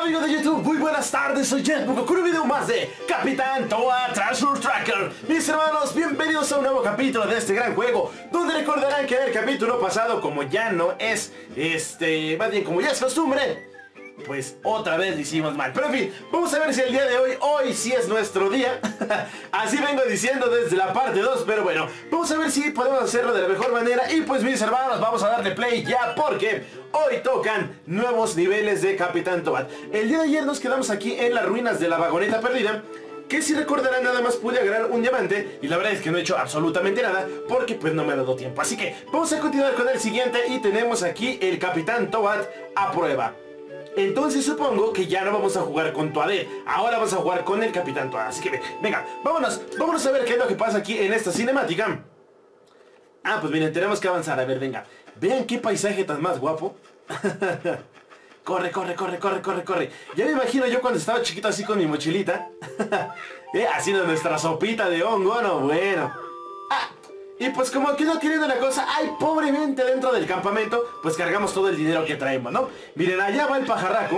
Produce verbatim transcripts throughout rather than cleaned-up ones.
amigos de YouTube? Muy buenas tardes, soy Jetbook con un video más de Capitán Toad Treasure Tracker. Mis hermanos, bienvenidos a un nuevo capítulo de este gran juego, donde recordarán que en el capítulo pasado, como ya no es, este, más bien como ya es costumbre, pues otra vez lo hicimos mal. Pero en fin, vamos a ver si el día de hoy, hoy sí es nuestro día. Así vengo diciendo desde la parte dos, pero bueno, vamos a ver si podemos hacerlo de la mejor manera. Y pues mis hermanos, vamos a darle play ya, porque hoy tocan nuevos niveles de Capitán Toad. El día de ayer nos quedamos aquí en las ruinas de la vagoneta perdida, que si recordarán nada más pude agarrar un diamante. Y la verdad es que no he hecho absolutamente nada, porque pues no me ha dado tiempo. Así que vamos a continuar con el siguiente. Y tenemos aquí el Capitán Toad a prueba. Entonces supongo que ya no vamos a jugar con Toadette. Ahora vamos a jugar con el Capitán Toad. Así que venga, vámonos, vámonos a ver qué es lo que pasa aquí en esta cinemática. Ah, pues miren, tenemos que avanzar. A ver, venga, vean qué paisaje tan más guapo. Corre, corre, corre, corre, corre, corre. Ya me imagino yo cuando estaba chiquito así con mi mochilita. eh, Haciendo nuestra sopita de hongo, no, bueno. Ah, y pues como quedó queriendo la cosa, ay, pobremente dentro del campamento, pues cargamos todo el dinero que traemos, ¿no? Miren, allá va el pajarraco.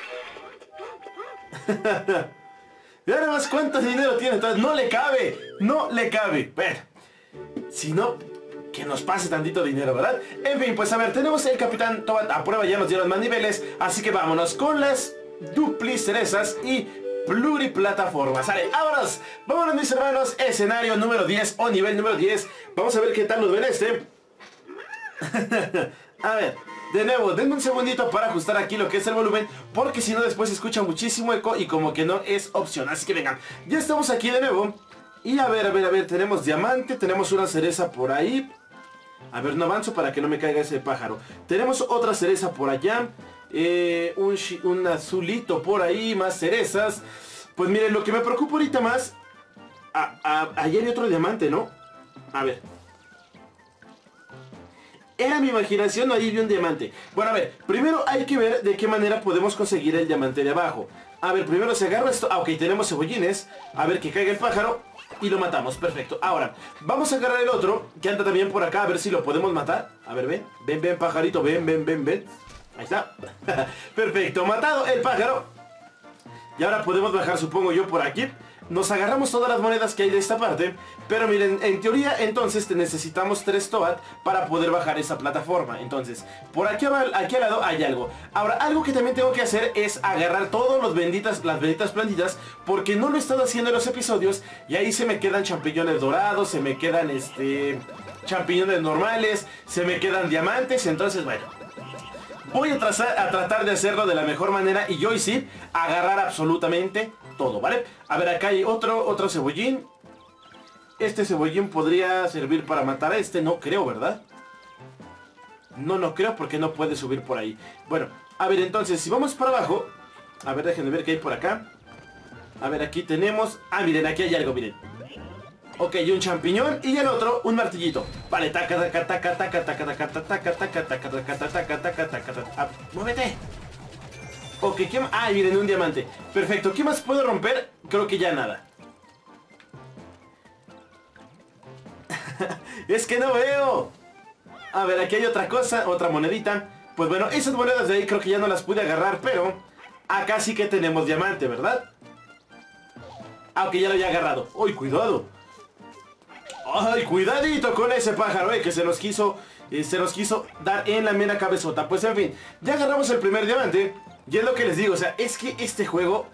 Mira nada más cuánto dinero tiene, entonces no le cabe, no le cabe. Bueno, si no, que nos pase tantito dinero, ¿verdad? En fin, pues a ver, tenemos el Capitán Toad a prueba, ya nos dieron más niveles, así que vámonos con las duplis cerezas y pluriplataformas. Sale, vámonos, vámonos mis hermanos, escenario número diez o nivel número diez. Vamos a ver qué tal nos ven este. A ver, de nuevo, denme un segundito para ajustar aquí lo que es el volumen, porque si no después se escucha muchísimo eco y como que no es opción. Así que vengan, ya estamos aquí de nuevo. Y a ver, a ver, a ver, tenemos diamante, tenemos una cereza por ahí. A ver, no avanzo para que no me caiga ese pájaro. Tenemos otra cereza por allá. Eh, un, un azulito por ahí, más cerezas. Pues miren, lo que me preocupa ahorita más, a, a, ayer hay otro diamante, ¿no? A ver, era mi imaginación o ahí vi un diamante. Bueno, a ver, primero hay que ver de qué manera podemos conseguir el diamante de abajo. A ver, primero se agarra esto. Ah, ok, tenemos cebollines. A ver, que caiga el pájaro y lo matamos, perfecto. Ahora, vamos a agarrar el otro que anda también por acá, a ver si lo podemos matar. A ver, ven, ven, ven, pajarito, ven, ven, ven, ven. Ahí está. Perfecto, matado el pájaro. Y ahora podemos bajar, supongo yo, por aquí. Nos agarramos todas las monedas que hay de esta parte. Pero miren, en teoría entonces necesitamos tres Toad para poder bajar esa plataforma. Entonces, por aquí, aquí al lado hay algo. Ahora, algo que también tengo que hacer es agarrar todos los benditas, las benditas plantitas, porque no lo he estado haciendo en los episodios. Y ahí se me quedan champiñones dorados, se me quedan este champiñones normales, se me quedan diamantes. Entonces, bueno, voy a, trazar, a tratar de hacerlo de la mejor manera y hoy sí, agarrar absolutamente todo, ¿vale? A ver, acá hay otro, otro cebollín. Este cebollín podría servir para matar a este, no creo, ¿verdad? No, no creo porque no puede subir por ahí. Bueno, a ver, entonces, si vamos para abajo, a ver, déjenme ver qué hay por acá. A ver, aquí tenemos, ah, miren, aquí hay algo, miren. Ok, y un champiñón y el otro, un martillito. Vale, taca, taca, taca, taca, taca, taca, taca, taca, taca, taca, taca, taca, taca, taca, taca. ¡Muévete! Ok, ¿qué más? Ah, miren, un diamante. Perfecto, ¿qué más puedo romper? Creo que ya nada. Es que no veo. A ver, aquí hay otra cosa, otra monedita. Pues bueno, esas monedas de ahí creo que ya no las pude agarrar, pero acá sí que tenemos diamante, ¿verdad? Aunque ya lo había agarrado. ¡Uy, cuidado! ¡Ay, cuidadito con ese pájaro, eh! Que se nos quiso, eh, se nos quiso dar en la mera cabezota. Pues en fin, ya agarramos el primer diamante. Y es lo que les digo, o sea, es que este juego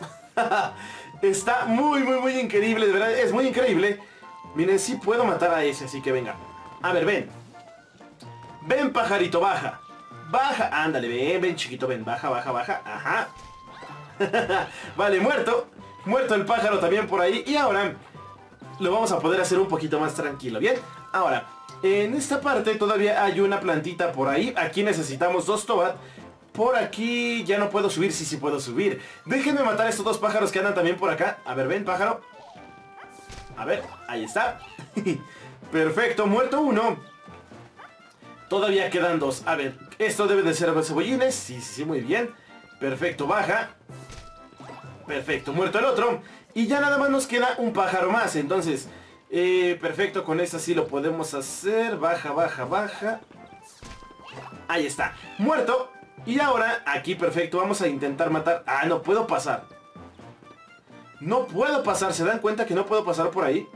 está muy, muy, muy increíble, de verdad, es muy increíble. Miren, sí puedo matar a ese, así que venga. A ver, ven. Ven, pajarito, baja. Baja, ándale, ven, ven, chiquito, ven, baja, baja, baja, ajá. Vale, muerto. Muerto el pájaro también por ahí. Y ahora lo vamos a poder hacer un poquito más tranquilo, ¿bien? Ahora, en esta parte todavía hay una plantita por ahí. Aquí necesitamos dos Toad. Por aquí ya no puedo subir, sí, sí puedo subir. Déjenme matar a estos dos pájaros que andan también por acá. A ver, ven, pájaro. A ver, ahí está. Perfecto, muerto uno. Todavía quedan dos. A ver, esto debe de ser cebollines. Sí, sí, sí, muy bien. Perfecto, baja. Perfecto, muerto el otro. Y ya nada más nos queda un pájaro más. Entonces, eh, perfecto, con esta sí lo podemos hacer. Baja, baja, baja. Ahí está, muerto. Y ahora, aquí perfecto, vamos a intentar matar. Ah, no puedo pasar. No puedo pasar, ¿se dan cuenta que no puedo pasar por ahí?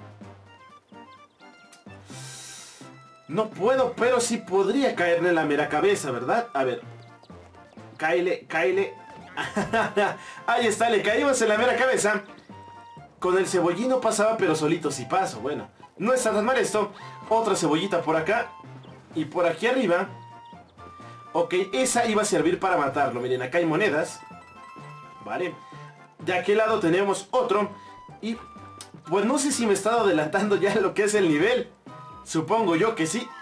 No puedo, pero sí podría caerle en la mera cabeza, ¿verdad? A ver. Cáele, cáele. Ahí está, le caímos en la mera cabeza. Con el cebollino pasaba, pero solito sí paso. Bueno, no está tan mal esto. Otra cebollita por acá. Y por aquí arriba. Ok, esa iba a servir para matarlo. Miren, acá hay monedas. Vale. De aquel lado tenemos otro. Y pues no sé si me he estado adelantando ya lo que es el nivel. Supongo yo que sí.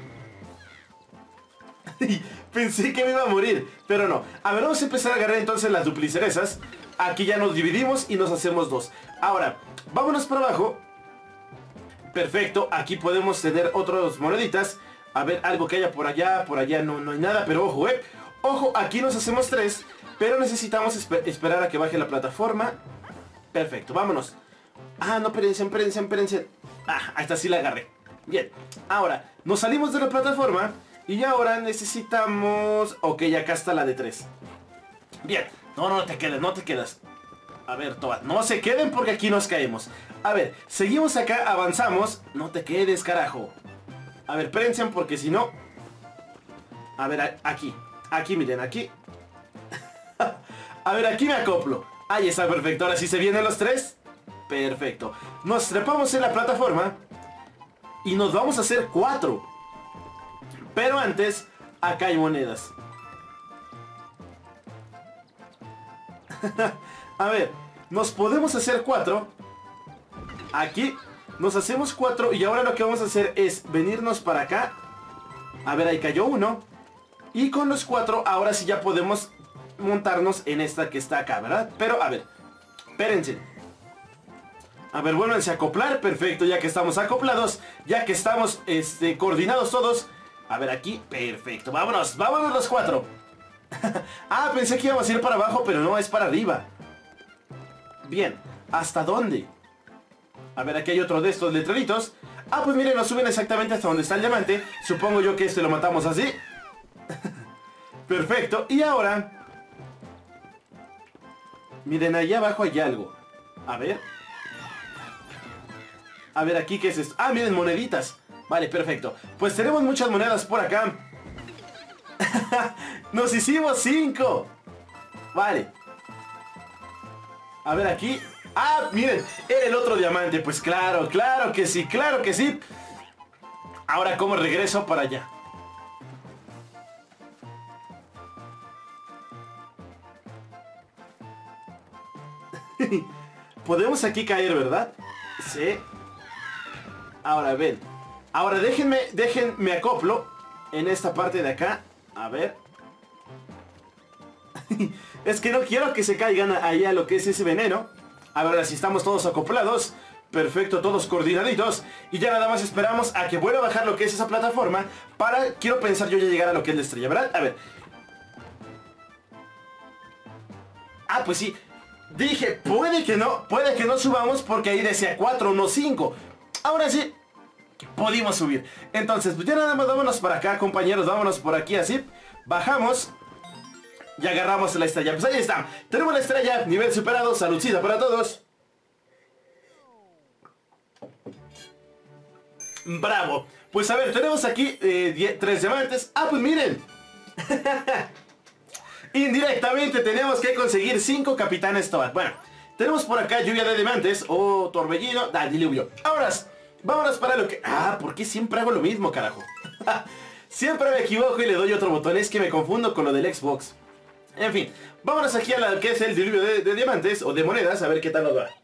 Pensé que me iba a morir, pero no. A ver, vamos a empezar a agarrar entonces las duplicerezas. Aquí ya nos dividimos y nos hacemos dos. Ahora, vámonos para abajo. Perfecto, aquí podemos tener otras moneditas. A ver, algo que haya por allá. Por allá no, no hay nada, pero ojo, eh. Ojo, aquí nos hacemos tres. Pero necesitamos esper esperar a que baje la plataforma. Perfecto, vámonos. Ah, no, espérense, espérense, espérense. Ah, esta sí la agarré. Bien, ahora, nos salimos de la plataforma. Y ahora necesitamos... Ok, acá está la de tres. Bien, no, no te quedes, no te quedas. A ver, Toad, no se queden porque aquí nos caemos. A ver, seguimos acá, avanzamos. No te quedes, carajo. A ver, espérense porque si no... A ver, aquí. Aquí, miren, aquí. A ver, aquí me acoplo. Ahí está, perfecto. Ahora sí se vienen los tres. Perfecto. Nos trepamos en la plataforma. Y nos vamos a hacer cuatro. Pero antes, acá hay monedas. A ver, nos podemos hacer cuatro. Aquí nos hacemos cuatro. Y ahora lo que vamos a hacer es venirnos para acá. A ver, ahí cayó uno. Y con los cuatro, ahora sí ya podemos montarnos en esta que está acá, ¿verdad? Pero, a ver, espérense. A ver, vuélvanse a acoplar. Perfecto, ya que estamos acoplados. Ya que estamos este, coordinados todos. A ver, aquí, perfecto, vámonos, vámonos los cuatro. Ah, pensé que íbamos a ir para abajo, pero no, es para arriba. Bien, ¿hasta dónde? A ver, aquí hay otro de estos letreritos. Ah, pues miren, nos suben exactamente hasta donde está el diamante. Supongo yo que este lo matamos así. Perfecto, y ahora... Miren, allá abajo hay algo. A ver. A ver, aquí, ¿qué es esto? Ah, miren, moneditas. Vale, perfecto. Pues tenemos muchas monedas por acá. Nos hicimos cinco. Vale. A ver aquí. Ah, miren, era el otro diamante. Pues claro, claro que sí, claro que sí. Ahora, ¿cómo regreso para allá? Podemos aquí caer, ¿verdad? Sí. Ahora, ven. Ahora déjenme, déjenme acoplo en esta parte de acá. A ver. Es que no quiero que se caigan allá lo que es ese veneno. Ahora si estamos todos acoplados. Perfecto, todos coordinaditos. Y ya nada más esperamos a que vuelva a bajar lo que es esa plataforma. Para, quiero pensar yo ya llegar a lo que es la estrella, ¿verdad? A ver. Ah, pues sí. Dije, puede que no, puede que no subamos porque ahí decía cuatro, no cinco. Ahora sí. Pudimos subir. Entonces, pues ya nada más vámonos para acá, compañeros. Vámonos por aquí así. Bajamos. Y agarramos la estrella. Pues ahí está. Tenemos la estrella. Nivel superado. Saludcita para todos. Bravo. Pues a ver, tenemos aquí eh, tres diamantes. Ah, pues miren. Indirectamente tenemos que conseguir cinco capitanes Toad. Bueno, tenemos por acá lluvia de diamantes. O torbellino. Ah, diluvio. Ahora, vámonos para lo que... Ah, ¿por qué siempre hago lo mismo, carajo? Siempre me equivoco y le doy otro botón. Es que me confundo con lo del Xbox. En fin, vámonos aquí a lo que es el diluvio de, de diamantes o de monedas. A ver qué tal nos va.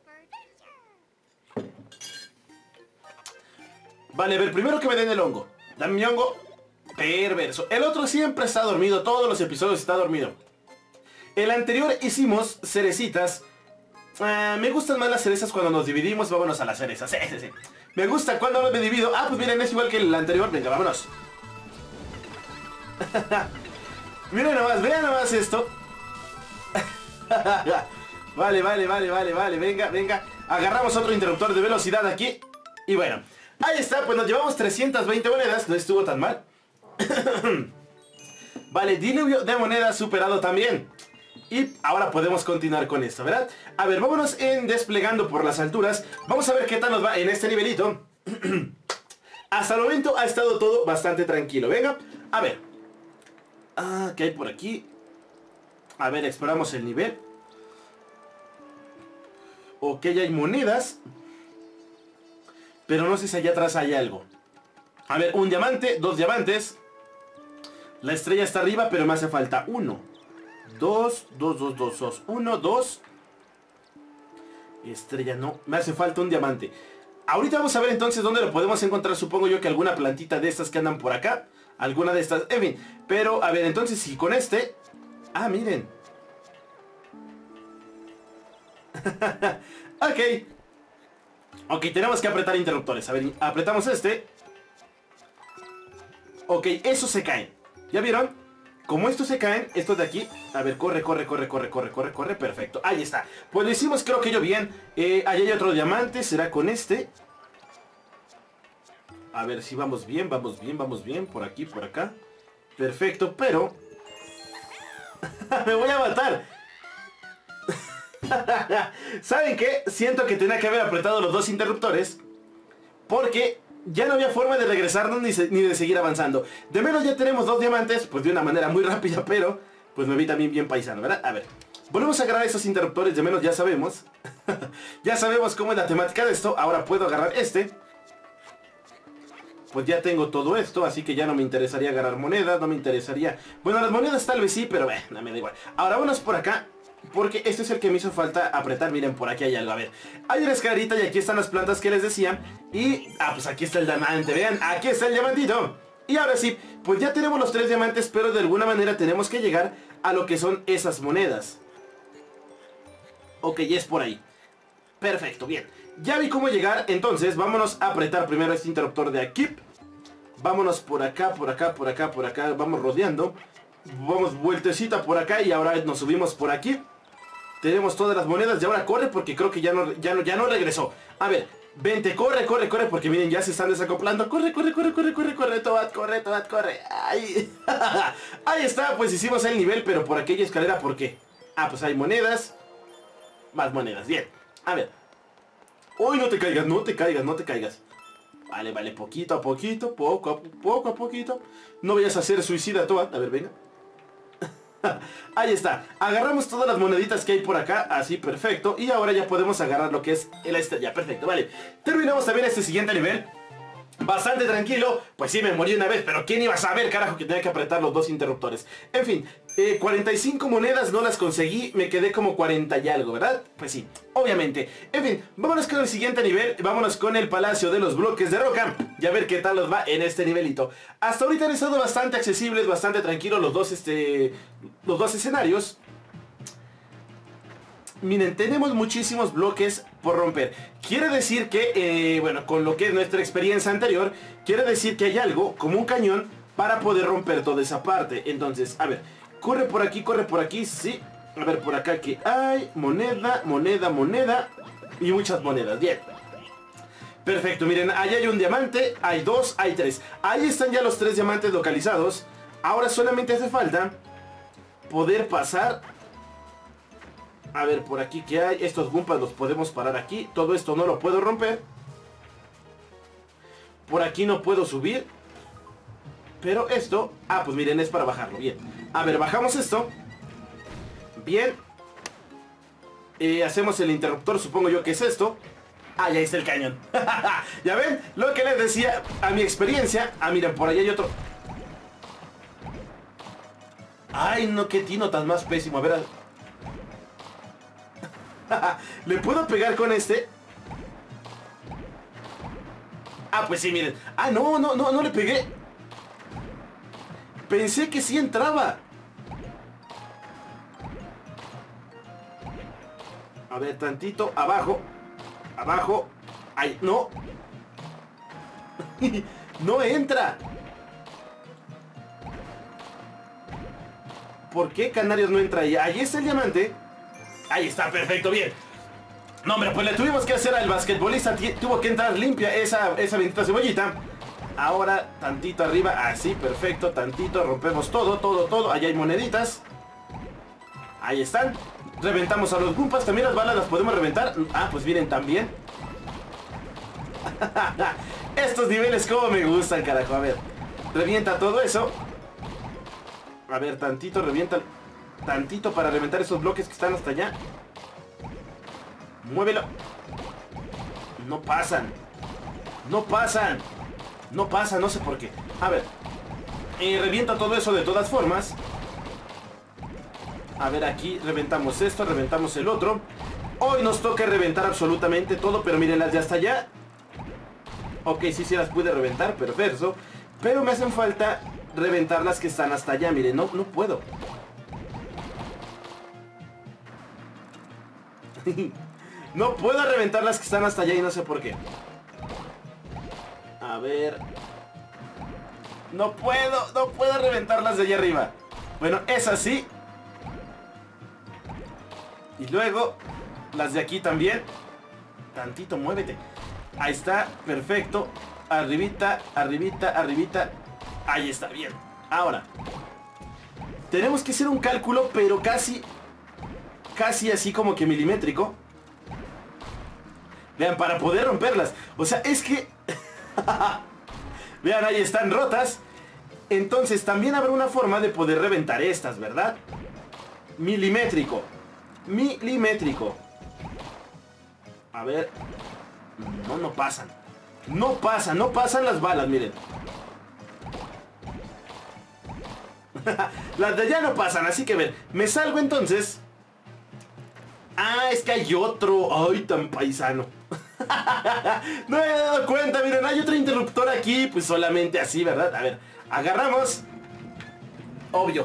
Vale, a ver, primero que me den el hongo. Dame mi hongo. Perverso. El otro siempre está dormido. Todos los episodios está dormido. El anterior hicimos cerecitas. Uh, me gustan más las cerezas cuando nos dividimos. Vámonos a las cerezas. Sí, sí, sí. Me gusta cuando me divido. Ah, pues miren, es igual que el anterior. Venga, vámonos. Miren nomás, vean nomás esto. Vale, vale, vale, vale, vale. Venga, venga. Agarramos otro interruptor de velocidad aquí. Y bueno, ahí está, pues nos llevamos trescientas veinte monedas. No estuvo tan mal. Vale, diluvio de monedas superado también. Y ahora podemos continuar con esto, ¿verdad? A ver, vámonos en desplegando por las alturas. Vamos a ver qué tal nos va en este nivelito. Hasta el momento ha estado todo bastante tranquilo. Venga, a ver. Ah, ¿qué hay por aquí? A ver, exploramos el nivel. Ok, hay monedas. Pero no sé si allá atrás hay algo. A ver, un diamante, dos diamantes. La estrella está arriba, pero me hace falta uno. Dos, dos, dos, dos, dos. Uno, dos. Estrella no. Me hace falta un diamante. Ahorita vamos a ver entonces dónde lo podemos encontrar. Supongo yo que alguna plantita de estas que andan por acá. Alguna de estas. En fin. Pero, a ver, entonces si con este... Ah, miren. Ok. Ok, tenemos que apretar interruptores. A ver, apretamos este. Ok, esos se caen. ¿Ya vieron? Como estos se caen, estos de aquí. A ver, corre, corre, corre, corre, corre, corre, corre. Perfecto, ahí está. Pues lo hicimos, creo que yo bien. eh, Ahí hay otro diamante, será con este. A ver si vamos bien, vamos bien, vamos bien. Por aquí, por acá. Perfecto, pero... me voy a matar. ¿Saben qué? Siento que tenía que haber apretado los dos interruptores, porque ya no había forma de regresarnos ni, se, ni de seguir avanzando. De menos ya tenemos dos diamantes, pues de una manera muy rápida, pero pues me vi también bien paisano, ¿verdad? A ver, volvemos a agarrar esos interruptores, de menos ya sabemos. Ya sabemos cómo es la temática de esto. Ahora puedo agarrar este. Pues ya tengo todo esto, así que ya no me interesaría agarrar monedas, no me interesaría... Bueno, las monedas tal vez sí, pero bueno, no me da igual. Ahora vámonos por acá, porque este es el que me hizo falta apretar. Miren, por aquí hay algo, a ver. Hay una escalerita y aquí están las plantas que les decía. Y, ah, pues aquí está el diamante, vean, aquí está el diamantito. Y ahora sí, pues ya tenemos los tres diamantes, pero de alguna manera tenemos que llegar a lo que son esas monedas. Ok, es por ahí. Perfecto, bien. Ya vi cómo llegar, entonces vámonos a apretar primero este interruptor de aquí. Vámonos por acá, por acá, por acá, por acá. Vamos rodeando. Vamos vueltecita por acá y ahora nos subimos por aquí. Tenemos todas las monedas y ahora corre porque creo que ya no, ya no, ya no regresó. A ver, vente, corre, corre, corre porque miren, ya se están desacoplando. Corre, corre, corre, corre, corre, corre, Toad, corre, Toad, corre. Ahí. Ahí está, pues hicimos el nivel, pero por aquella escalera, ¿por qué? Ah, pues hay monedas. Más monedas, bien. A ver. Uy, no te caigas, no te caigas, no te caigas. Vale, vale, poquito a poquito, poco a poco a poquito. No vayas a ser suicida, Toad. A ver, venga. Ahí está. Agarramos todas las moneditas que hay por acá. Así, perfecto. Y ahora ya podemos agarrar lo que es la estrella. Perfecto, vale. Terminamos también este siguiente nivel. Bastante tranquilo. Pues sí, me morí una vez, pero ¿quién iba a saber, carajo, que tenía que apretar los dos interruptores? En fin, eh, cuarenta y cinco monedas no las conseguí. Me quedé como cuarenta y algo, ¿verdad? Pues sí, obviamente. En fin, vámonos con el siguiente nivel. Vámonos con el Palacio de los Bloques de Roca. Y a ver qué tal nos va en este nivelito. Hasta ahorita han estado bastante accesibles, bastante tranquilos los dos, este, los dos escenarios. Miren, tenemos muchísimos bloques por romper. Quiere decir que, eh, bueno, con lo que es nuestra experiencia anterior, quiere decir que hay algo como un cañón para poder romper toda esa parte. Entonces, a ver, corre por aquí, corre por aquí, sí. A ver, por acá que hay moneda, moneda, moneda y muchas monedas, bien. Perfecto, miren, ahí hay un diamante, hay dos, hay tres. Ahí están ya los tres diamantes localizados. Ahora solamente hace falta poder pasar. A ver, por aquí que hay. Estos gumpas los podemos parar aquí. Todo esto no lo puedo romper. Por aquí no puedo subir. Pero esto... Ah, pues miren, es para bajarlo. Bien. A ver, bajamos esto. Bien. Eh, hacemos el interruptor, supongo yo que es esto. Ah, ya está el cañón. ¿Ya ven? Lo que les decía a mi experiencia. Ah, miren, por ahí hay otro. Ay, no, qué tino tan más pésimo. A ver... ¿Le puedo pegar con este? Ah, pues sí, miren. Ah, no, no, no, no le pegué. Pensé que sí entraba. A ver, tantito, abajo. Abajo. Ay, no. No entra. ¿Por qué Canarios no entra ahí? Ahí está el diamante. Ahí está, perfecto, bien. No, hombre, pues le tuvimos que hacer al basquetbolista. Tuvo que entrar limpia esa, esa bendita cebollita. Ahora, tantito arriba, así, perfecto, tantito, rompemos todo, todo, todo. Allá hay moneditas. Ahí están. Reventamos a los Goombas, también las balas las podemos reventar. Ah, pues miren, también. Estos niveles como me gustan, carajo. A ver, revienta todo eso. A ver, tantito, revienta. Tantito para reventar esos bloques que están hasta allá. Muévelo. No pasan. No pasan. No pasa, no sé por qué. A ver. Eh, revienta todo eso de todas formas. A ver, aquí reventamos esto, reventamos el otro. Hoy nos toca reventar absolutamente todo, pero miren las de hasta allá. Ok, sí, sí las pude reventar, perfecto. Pero me hacen falta reventar las que están hasta allá, miren, no, no puedo. No puedo reventar las que están hasta allá y no sé por qué. A ver. No puedo, no puedo reventar las de allá arriba. Bueno, es así. Y luego las de aquí también. Tantito, muévete. Ahí está, perfecto. Arribita, arribita, arribita. Ahí está, bien. Ahora tenemos que hacer un cálculo, pero casi Casi así como que milimétrico. Vean, para poder romperlas. O sea, es que vean, ahí están rotas. Entonces también habrá una forma de poder reventar estas, ¿verdad? Milimétrico. Milimétrico. A ver. No, no pasan. No pasan, no pasan las balas, miren. Las de allá no pasan, así que ven. Me salgo entonces. Ah, es que hay otro. Ay, tan paisano. No me he dado cuenta, miren, hay otro interruptor aquí. Pues solamente así, ¿verdad? A ver, agarramos. Obvio.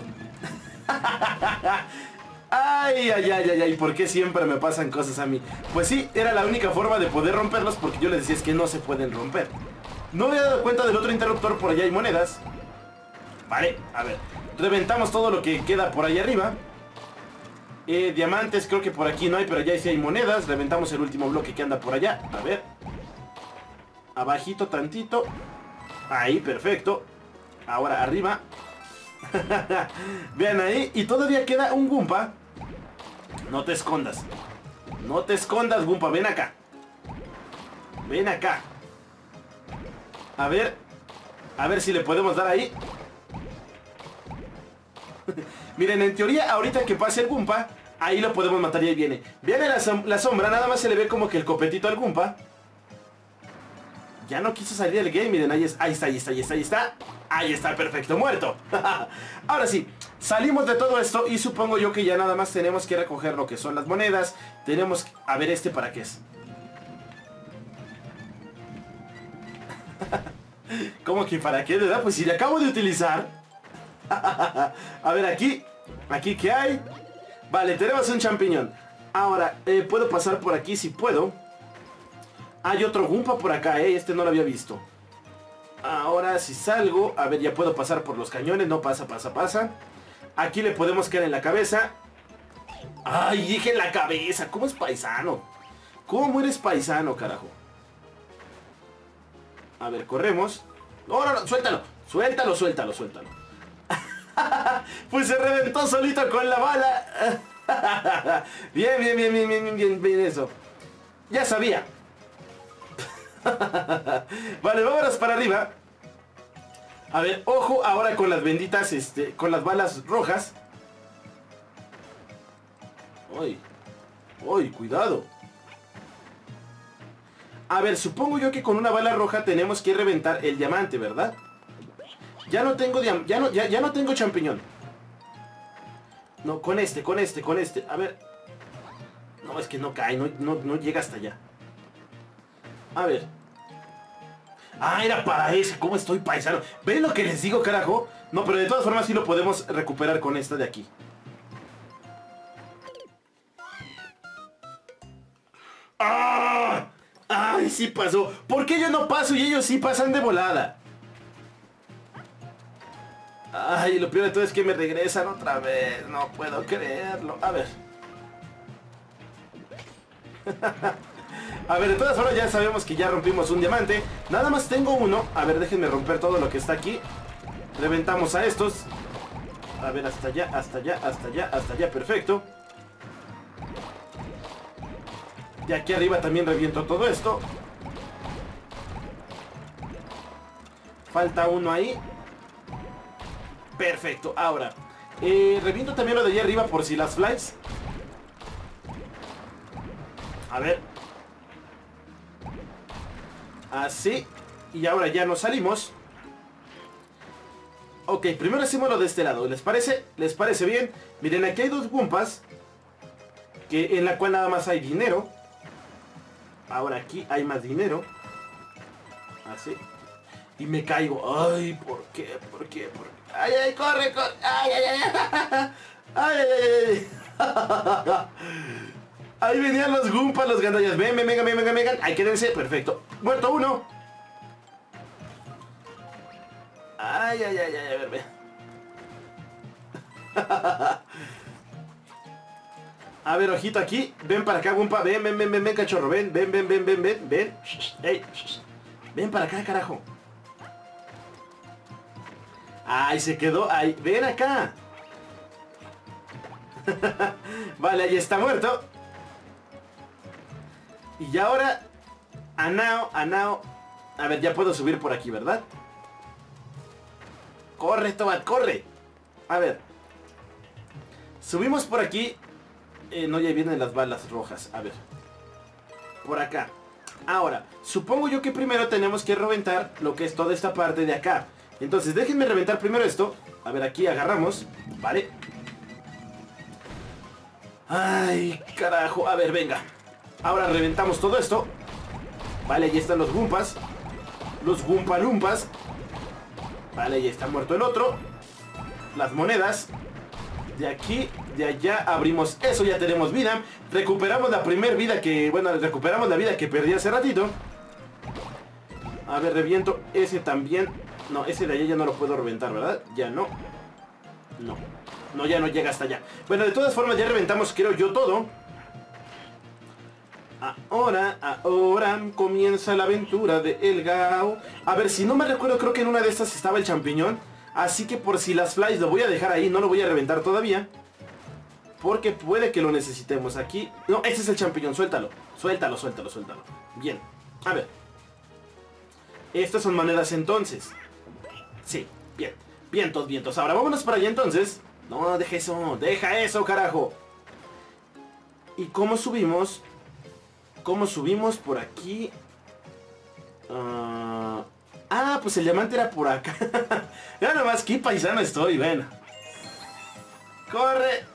Ay, ay, ay, ay, ay, ¿por qué siempre me pasan cosas a mí? Pues sí, era la única forma de poder romperlos, porque yo les decía es que no se pueden romper. No me he dado cuenta del otro interruptor, por allá hay monedas. Vale, a ver, reventamos todo lo que queda por ahí arriba. eh, Diamantes creo que por aquí no hay, pero allá sí hay monedas. Reventamos el último bloque que anda por allá. A ver. Abajito tantito. Ahí, perfecto. Ahora arriba. Vean ahí, y todavía queda un Goomba. No te escondas. No te escondas, Goomba, ven acá. Ven acá. A ver. A ver si le podemos dar ahí. Miren, en teoría, ahorita que pase el Goomba, ahí lo podemos matar y ahí viene. Viene la, som la sombra, nada más se le ve como que el copetito al Goomba. Ya no quiso salir del game, miren, ahí, es, ahí está, ahí está, ahí está, ahí está. Ahí está, perfecto, muerto. Ahora sí, salimos de todo esto y supongo yo que ya nada más tenemos que recoger lo que son las monedas. Tenemos que... A ver, ¿este para qué es? ¿Cómo que para qué, verdad? Pues si le acabo de utilizar. A ver, aquí. Aquí, ¿qué hay? Vale, tenemos un champiñón. Ahora, eh, puedo pasar por aquí si puedo. Hay otro Goomba por acá, eh. Este no lo había visto. Ahora si salgo, a ver, ya puedo pasar por los cañones. No pasa, pasa, pasa. Aquí le podemos caer en la cabeza. Ay, dije en la cabeza. ¿Cómo es paisano? ¿Cómo eres paisano, carajo? A ver, corremos. No, no, no, suéltalo. Suéltalo, suéltalo, suéltalo. Pues se reventó solito con la bala. Bien, bien, bien, bien, bien, bien, bien, eso. Ya sabía. Vale, vámonos para arriba. A ver, ojo ahora con las benditas, este, con las balas rojas. Uy, uy, cuidado. A ver, supongo yo que con una bala roja tenemos que reventar el diamante, ¿verdad? Ya no tengo diam ya no, ya, ya no tengo champiñón. No, con este, con este, con este. A ver. No, es que no cae, no, no, no llega hasta allá. A ver. Ah, era para ese. ¿Cómo estoy paisano? ¿Ven lo que les digo, carajo? No, pero de todas formas sí lo podemos recuperar con esta de aquí. ¡Ah! ¡Ay, sí pasó! ¿Por qué yo no paso y ellos sí pasan de volada? Ay, lo peor de todo es que me regresan otra vez. No puedo creerlo. A ver. A ver, de todas formas ya sabemos que ya rompimos un diamante. Nada más tengo uno. A ver, déjenme romper todo lo que está aquí. Reventamos a estos. A ver, hasta allá, hasta allá, hasta allá, hasta allá, perfecto. De aquí arriba también reviento todo esto. Falta uno ahí. Perfecto, ahora eh, reviento también lo de allá arriba por si las flies. A ver. Así. Y ahora ya nos salimos. Ok, primero hacemos lo de este lado. ¿Les parece? ¿Les parece bien? Miren, aquí hay dos gumpas, que en la cual nada más hay dinero. Ahora aquí hay más dinero. Así. Y me caigo. Ay, ¿por qué? ¿Por qué? ¿Por qué? Ay, ay, corre, corre. Ay, ay, ay. Ay, ay, ay. Ahí venían los gumpas, los gandallas. Ven, ven, vengan, vengan, vengan. Ahí quédense. Perfecto. Muerto uno. Ay, ay, ay, ay, a ver, ven. A ver, ojito aquí. Ven para acá, gumpa. Ven, ven, ven, ven, ven, cachorro. Ven, ven, ven, ven, ven, ven, ven. Ey, ven para acá, carajo. Ay, se quedó ahí. Ven acá. Vale, ahí está muerto. Y ahora Anao, Anao. A ver, ya puedo subir por aquí, ¿verdad? Corre, Toad, corre. A ver. Subimos por aquí. eh, No, ya vienen las balas rojas. A ver. Por acá. Ahora, supongo yo que primero tenemos que reventar lo que es toda esta parte de acá. Entonces, déjenme reventar primero esto. A ver, aquí agarramos. Vale. Ay, carajo. A ver, venga. Ahora reventamos todo esto. Vale, ahí están los gumpas. Los gumpalumpas. Vale, ya está muerto el otro. Las monedas. De aquí, de allá abrimos eso, ya tenemos vida. Recuperamos la primer vida que... Bueno, recuperamos la vida que perdí hace ratito. A ver, reviento ese también. No, ese de allá ya no lo puedo reventar, ¿verdad? Ya no. No. No, ya no llega hasta allá. Bueno, de todas formas ya reventamos, creo yo, todo. Ahora, ahora comienza la aventura de El Gao. A ver, si no me recuerdo, creo que en una de estas estaba el champiñón. Así que por si las flies lo voy a dejar ahí, no lo voy a reventar todavía. Porque puede que lo necesitemos aquí. No, ese es el champiñón, suéltalo. Suéltalo, suéltalo, suéltalo. Bien, a ver. Estas son monedas entonces. Sí, bien. Vientos, vientos. Ahora vámonos para allá entonces. No, deja eso, deja eso, carajo. ¿Y cómo subimos? ¿Cómo subimos por aquí? Uh... Ah, pues el diamante era por acá. Ya nomás, qué paisano estoy, ven. Corre.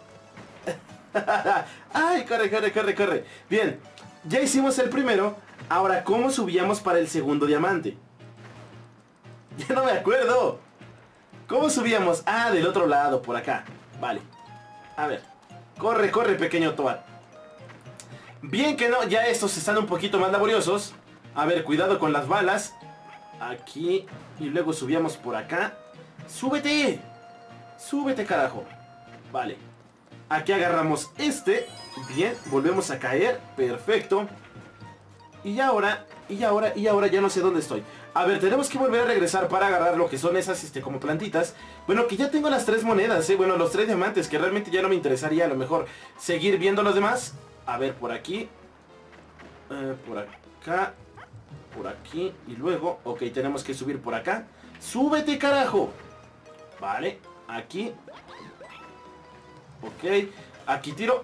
Ay, corre, corre, corre, corre. Bien, ya hicimos el primero. Ahora, ¿cómo subíamos para el segundo diamante? Ya no me acuerdo. ¿Cómo subíamos? Ah, del otro lado, por acá. Vale. A ver. Corre, corre, pequeño Toad. Bien que no, ya estos están un poquito más laboriosos. A ver, cuidado con las balas. Aquí. Y luego subíamos por acá. ¡Súbete! ¡Súbete, carajo! Vale. Aquí agarramos este. Bien, volvemos a caer. Perfecto. Y ahora, y ahora, y ahora ya no sé dónde estoy. A ver, tenemos que volver a regresar para agarrar lo que son esas, este, como plantitas. Bueno, que ya tengo las tres monedas, eh. Bueno, los tres diamantes, que realmente ya no me interesaría a lo mejor seguir viendo los demás. A ver, por aquí. Eh, por acá. Por aquí. Y luego, ok, tenemos que subir por acá. ¡Súbete, carajo! Vale, aquí. Ok, aquí tiro.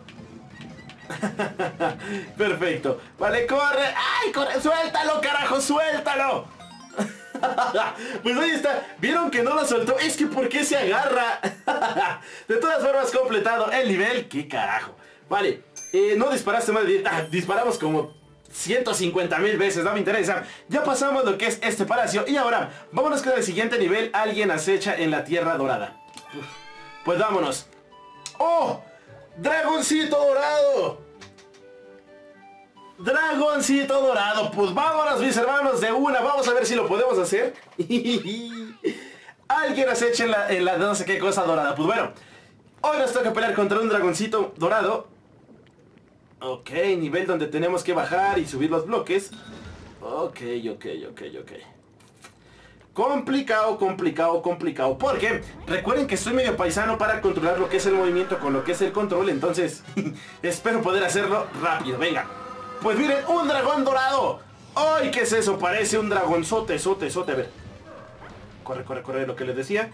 Perfecto. Vale, corre. ¡Ay, corre! ¡Suéltalo, carajo! ¡Suéltalo! Pues ahí está. ¿Vieron que no lo soltó? Es que ¿por qué se agarra? De todas formas, completado el nivel. ¿Qué carajo? Vale, eh, no disparaste más de... Ah, disparamos como ciento cincuenta mil veces, no me interesa. Ya pasamos lo que es este palacio. Y ahora, vámonos con el siguiente nivel. Alguien acecha en la Tierra Dorada. Uf. Pues vámonos. ¡Oh! ¡Dragoncito dorado! ¡Dragoncito dorado! Pues vámonos, mis hermanos, de una. Vamos a ver si lo podemos hacer. Alguien acecha en la, en la no sé qué cosa dorada. Pues bueno, hoy nos toca pelear contra un dragoncito dorado. Ok, nivel donde tenemos que bajar y subir los bloques. Ok, ok, ok, ok. Complicado, complicado, complicado. Porque recuerden que soy medio paisano para controlar lo que es el movimiento con lo que es el control. Entonces, espero poder hacerlo rápido. Venga. Pues miren, un dragón dorado. ¡Ay, qué es eso! Parece un dragonzote, sote, sote. A ver. Corre, corre, corre, lo que les decía.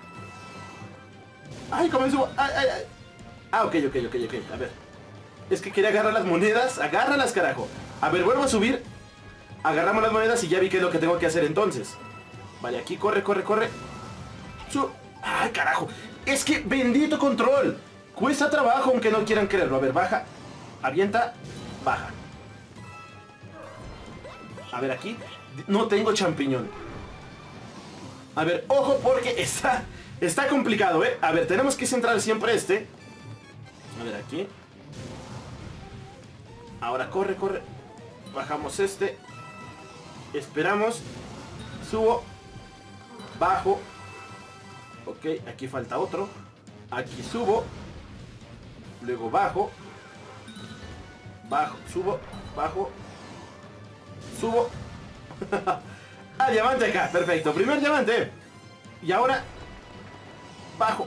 ¡Ay, comenzó! ¡Ay, ay, ay! Ah, ok, ok, ok, ok. A ver. Es que quería agarrar las monedas. Agárralas, carajo. A ver, vuelvo a subir. Agarramos las monedas y ya vi qué es lo que tengo que hacer entonces. Vale, aquí corre, corre, corre. Sub. ¡Ay, carajo! Es que bendito control. Cuesta trabajo aunque no quieran creerlo. A ver, baja. Avienta. Baja. A ver, aquí. No tengo champiñón. A ver, ojo porque está... Está complicado, ¿eh? A ver, tenemos que centrar siempre este. A ver, aquí. Ahora corre, corre. Bajamos este. Esperamos. Subo. Bajo. Ok, aquí falta otro. Aquí subo. Luego bajo. Bajo, subo, bajo. Subo. Ah, diamante acá, perfecto. Primer diamante. Y ahora bajo.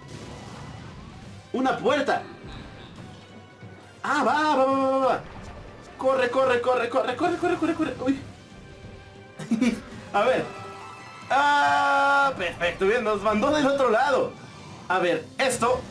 Una puerta. Ah, va, va, va, va, va. Corre, corre, corre, corre, corre, corre, corre, corre. Uy. A ver. Ah, perfecto, bien, nos mandó del otro lado. A ver, esto.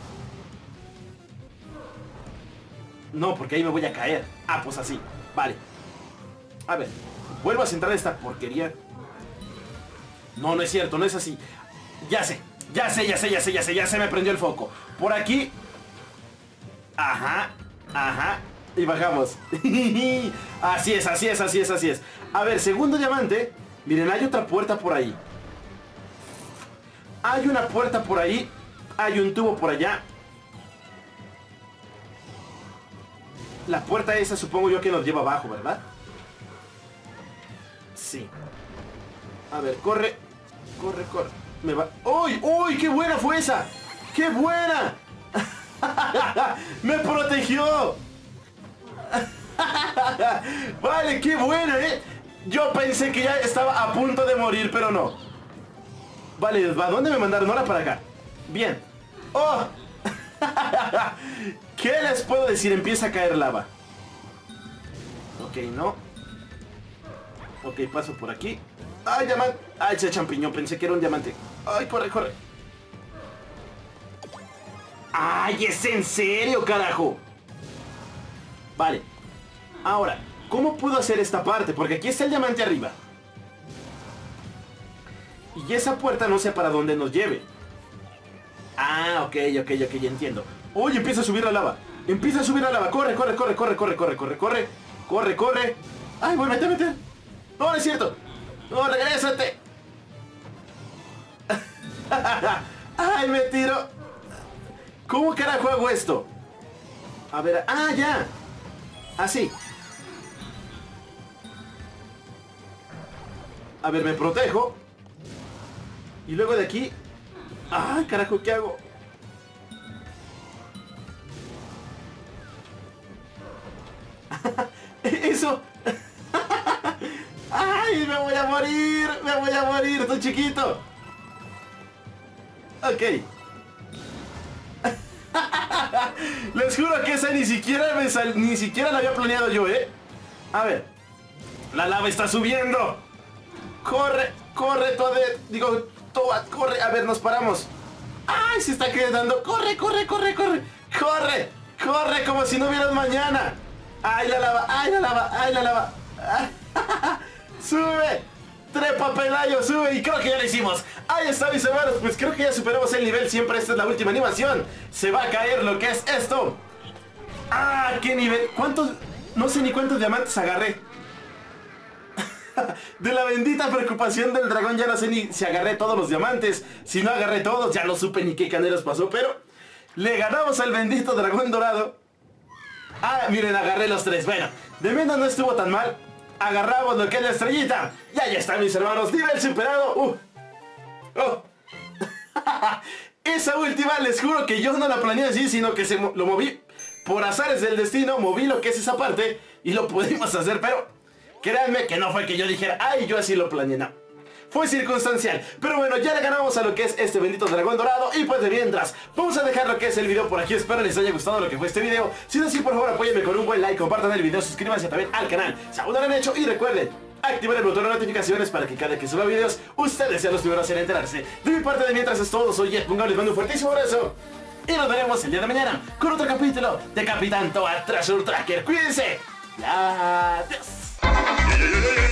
No, porque ahí me voy a caer. Ah, pues así, vale. A ver, vuelvo a centrar esta porquería. No, no es cierto, no es así. Ya sé, ya sé, ya sé, ya sé, ya sé, ya se me prendió el foco. Por aquí. Ajá, ajá. Y bajamos. Así es, así es, así es, así es. A ver, segundo diamante. Miren, hay otra puerta por ahí. Hay una puerta por ahí. Hay un tubo por allá. La puerta esa supongo yo que nos lleva abajo, ¿verdad? Sí. A ver, corre. Corre, corre. Me va... ¡Uy! ¡Uy! ¡Qué buena fue esa! ¡Qué buena! ¡Me protegió! Vale, qué buena, ¿eh? Yo pensé que ya estaba a punto de morir, pero no. Vale, ¿a dónde me mandaron? Ahora para acá. Bien. ¡Oh! ¿Qué les puedo decir? Empieza a caer lava. Ok, no. Ok, paso por aquí. ¡Ay, diamante! ¡Ay, ese champiñón! Pensé que era un diamante. ¡Ay, corre, corre! ¡Ay, es en serio, carajo! Vale. Ahora, ¿cómo puedo hacer esta parte? Porque aquí está el diamante arriba. Y esa puerta no sé para dónde nos lleve. Ah, ok, ok, ok, ya entiendo. ¡Uy, empieza a subir la lava! ¡Empieza a subir la lava! ¡Corre, corre, corre, corre, corre, corre, corre, corre! ¡Corre, corre! ¡Ay, voy, vete, vete! ¡No, no es cierto! ¡No, regrésate! ¡Ay, me tiro! ¿Cómo carajo hago esto? A ver, ¡ah, ya! Así. A ver, me protejo. Y luego de aquí... ¡Ah, carajo! ¿Qué hago? Eso. ¡Ay, me voy a morir! ¡Me voy a morir! ¡Estoy chiquito! Ok. Les juro que esa ni siquiera me sal... ni siquiera la había planeado yo, ¿eh? A ver. La lava está subiendo. Corre, corre, Toadette. Digo, Toad, corre. A ver, nos paramos. ¡Ay, se está quedando! ¡Corre, corre, corre, corre! ¡Corre! ¡Corre como si no hubiera mañana! ¡Ay, la lava! ¡Ay, la lava! ¡Ay, la lava! ¡Sube! ¡Trepa, Pelayo! ¡Sube! Y creo que ya lo hicimos. Ahí está, mis hermanos. Pues creo que ya superamos el nivel. Siempre esta es la última animación. Se va a caer lo que es esto. ¡Ah! ¡Qué nivel! ¿Cuántos? No sé ni cuántos diamantes agarré. De la bendita preocupación del dragón ya no sé ni si agarré todos los diamantes. Si no agarré todos, ya no supe ni qué caneros pasó. Pero le ganamos al bendito dragón dorado. Ah, miren, agarré los tres. Bueno, de menos no estuvo tan mal. Agarramos lo que es la estrellita. Y ahí está, mis hermanos, nivel superado. uh. oh. Esa última, les juro que yo no la planeé así, sino que se mo lo moví por azares del destino, moví lo que es esa parte y lo pudimos hacer, pero créanme que no fue que yo dijera, ay, yo así lo planeé, no. Fue circunstancial, pero bueno, ya le ganamos a lo que es este bendito dragón dorado. Y pues de mientras, vamos a dejar lo que es el video por aquí. Espero les haya gustado lo que fue este video. Si es así, por favor, apóyenme con un buen like, compartan el video, suscríbanse también al canal si aún no lo han hecho. Y recuerden, activar el botón de notificaciones para que cada que suba videos, ustedes sean los primeros en enterarse. De mi parte, de mientras es todo, soy Jet, les mando un fuertísimo abrazo. Y nos veremos el día de mañana con otro capítulo de Capitán Toad Treasure Tracker. Cuídense. Adiós.